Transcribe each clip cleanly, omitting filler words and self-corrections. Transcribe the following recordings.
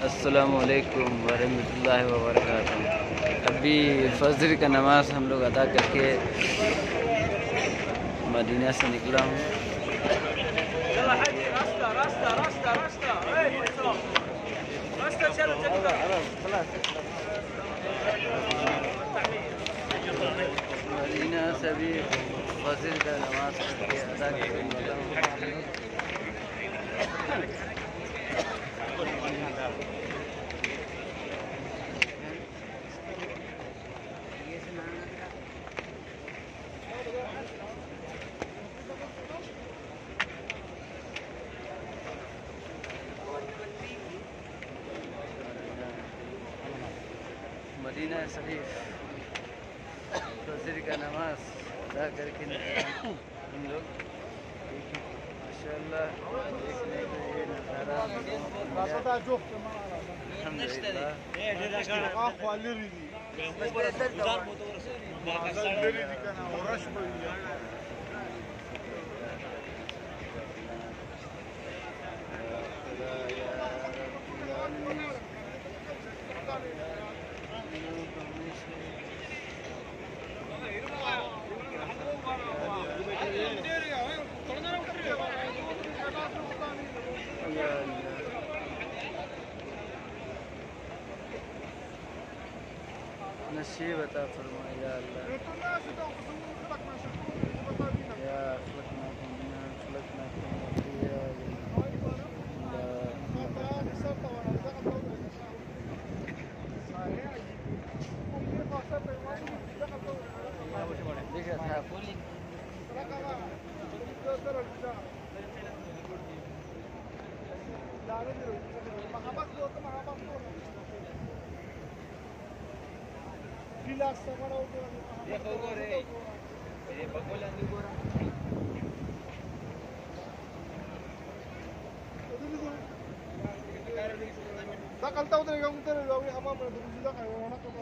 अस्सलामुअलैकुम वरहमतुल्लाहि वबरकातुहू। अभी फजर का नमाज़ हम लोग अदा करके मदीना से निकला हूँ। मदीना से अभी फजर का नमाज़ करके अदा करके निकला हूँ। मदीना शरीफ फजर का नमाज़ अदा करके निकले हम लोग। माशाअल्लाह देखने को ये नज़ारा नसीब अता फरमाए या अल्लाह। या खलकना दुनिया खलकना देखा था Kalta udah yang udah lawi ama berusaha kayak orang tuh.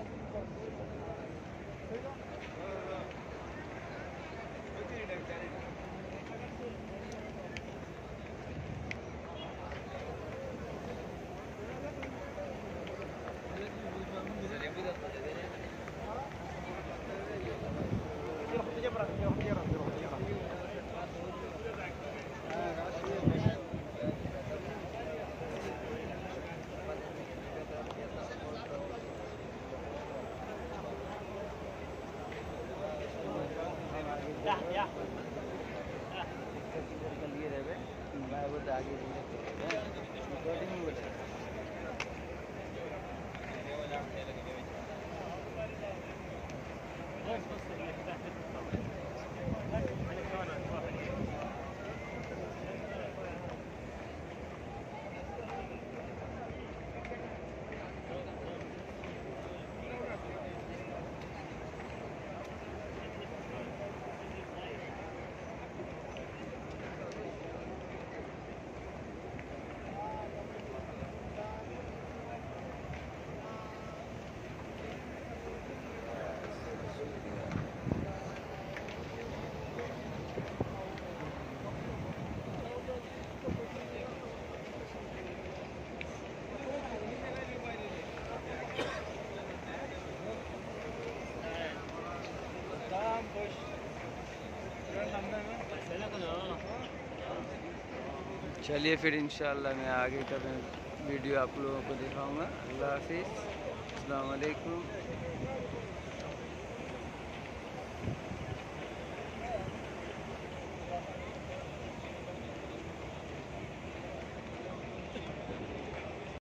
चलिए फिर इंशाअल्लाह मैं आगे का वीडियो आप लोगों को दिखाऊंगा। अल्लाह हाफिज़, अस्सलाम वालेकुम।